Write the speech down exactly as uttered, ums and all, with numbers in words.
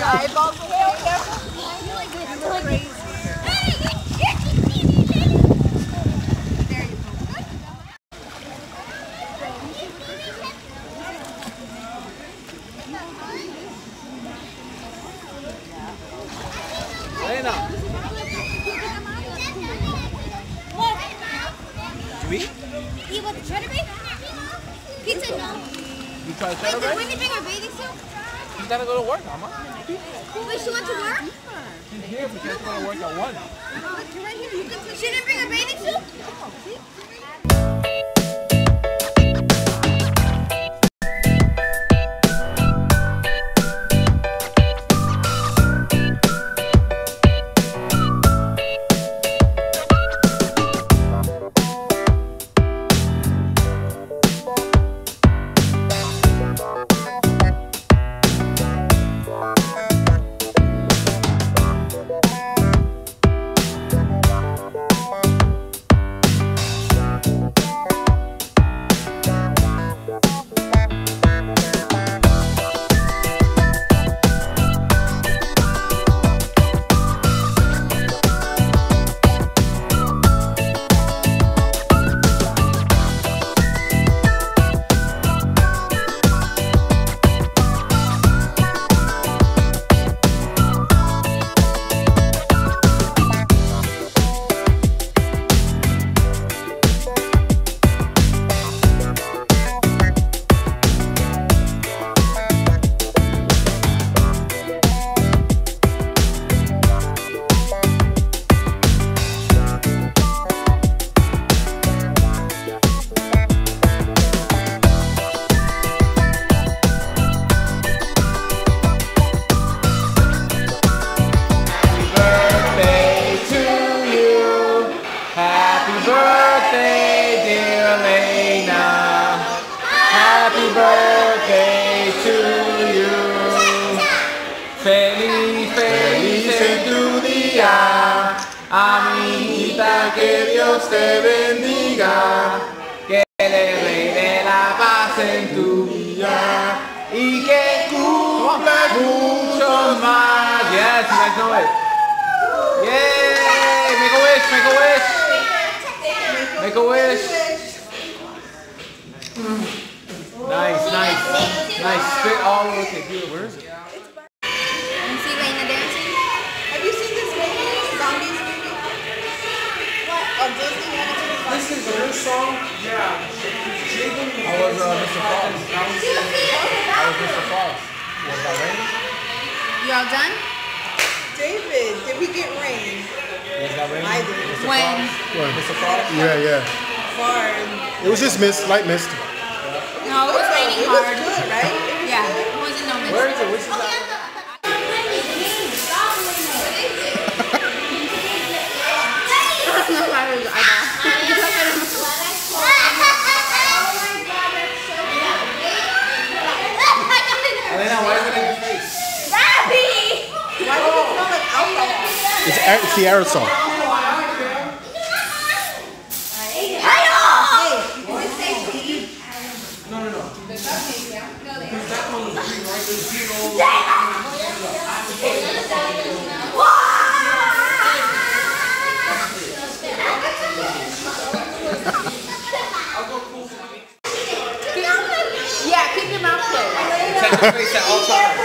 eyeballs away. You're crazy. Elena. What? Did you eat? Eat what, the cheddar bay? Pizza, no. You try the Wait, cheddar did bread? Wendy bring her bathing suit? She's gotta go to work, Mama. Wait, she went to work? She's here, but she has to go to work at one. She didn't bring her bathing suit? Birthday to you. Feliz, feliz en tu día. Amiguita, que Dios te bendiga. Que le reine la paz en tu vida. Y que cumplas muchos más. Yes, you guys know it. Yay! Make a wish, make a wish. Make a wish. Nice, nice, nice. Spit all over. Okay, here, where is it? You see Lena dancing? Have you seen this movie? Zombies movie? What? Oh, Disney? This is your song? Yeah. I was uh, Mister Falls. I was Mister Falls. Was that raining? You all done? David, did we get rain? Was that raining? I did. Mister When? Falls? Mister Falls? Yeah, yeah. Far. It was just mist, light mist. No, it was raining It was hard. good, right? It was Yeah, good. it wasn't no mist. Where is it? Which is that? Elena, why is it in your face? Why does it smell like alcohol? It's, a- it's the aerosol. No, no, no. Because that one was green, right? There's green all Yeah, keep your mouth closed. Protect your face at all times.